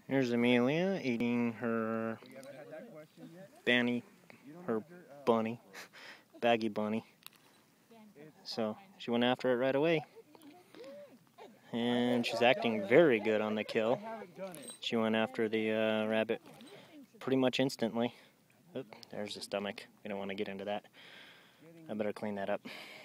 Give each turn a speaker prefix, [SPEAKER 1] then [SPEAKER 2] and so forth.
[SPEAKER 1] Here's Amelia eating her her bunny, baggy bunny. So she went after it right away. And she's acting very good on the kill. She went after the rabbit pretty much instantly. Oop, there's the stomach. We don't want to get into that. I better clean that up.